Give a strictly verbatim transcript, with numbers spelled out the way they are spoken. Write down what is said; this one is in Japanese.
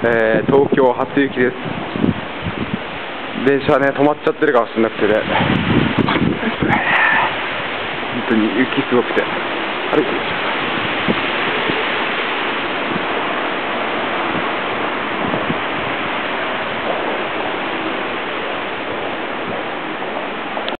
えー、東京初雪です。電車ね、止まっちゃってるかもしれなくてね。本当に雪すごくて。あれ